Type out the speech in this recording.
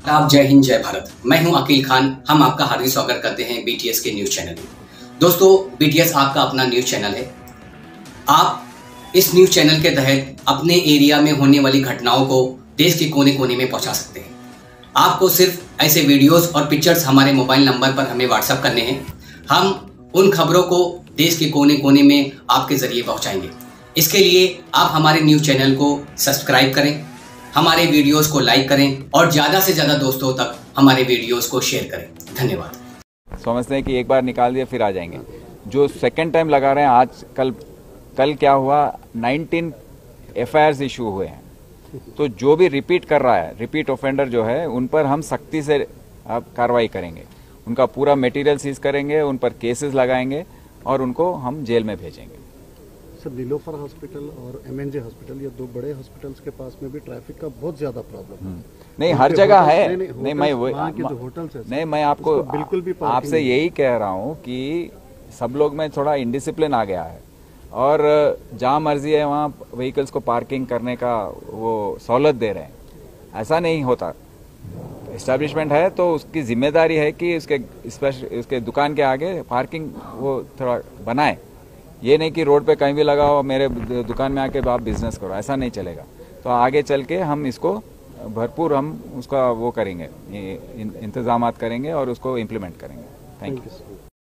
आप जय हिंद जय भारत। मैं हूं अकील खान। हम आपका हार्दिक स्वागत करते हैं बीटीएस के न्यूज चैनल में। दोस्तों, बीटीएस आपका अपना न्यूज चैनल है। आप इस न्यूज चैनल के तहत अपने एरिया में होने वाली घटनाओं को देश के कोने कोने में पहुंचा सकते हैं। आपको सिर्फ ऐसे वीडियोस और पिक्चर्स हमारे मोबाइल नंबर पर हमें व्हाट्सएप करने हैं। हम उन खबरों को देश के कोने कोने में आपके जरिए पहुंचाएंगे। इसके लिए आप हमारे न्यूज चैनल को सब्सक्राइब करें, हमारे वीडियोस को लाइक करें और ज़्यादा से ज़्यादा दोस्तों तक हमारे वीडियोस को शेयर करें। धन्यवाद। समझते हैं कि एक बार निकाल दिया फिर आ जाएंगे। जो सेकंड टाइम लगा रहे हैं, आज कल क्या हुआ, 19 एफआईआर इशू हुए हैं। तो जो भी रिपीट कर रहा है, रिपीट ऑफेंडर जो है, उन पर हम सख्ती से अब कार्रवाई करेंगे। उनका पूरा मटेरियल सीज करेंगे, उन पर केसेस लगाएंगे और उनको हम जेल में भेजेंगे। सर, नीलोफर हॉस्पिटल और एमएनजे हॉस्पिटल, ये दो बड़े हॉस्पिटल्स के पास में भी ट्रैफिक का बहुत ज्यादा प्रॉब्लम है। नहीं, हर जगह है। नहीं, मैं आपको बिल्कुल भी आपसे यही कह रहा हूँ कि सब लोग में थोड़ा इंडिसिप्लिन आ गया है और जहाँ मर्जी है वहाँ व्हीकल्स को पार्किंग करने का वो सहूलत दे रहे हैं। ऐसा नहीं होता। एस्टैब्लिशमेंट है तो उसकी जिम्मेदारी है कि उसके दुकान के आगे पार्किंग वो थोड़ा बनाए। ये नहीं कि रोड पे कहीं भी लगाओ, मेरे दुकान में आके आप बिजनेस करो, ऐसा नहीं चलेगा। तो आगे चल के हम इसको भरपूर हम उसका वो करेंगे, इंतजामात करेंगे और उसको इम्प्लीमेंट करेंगे। Thank you.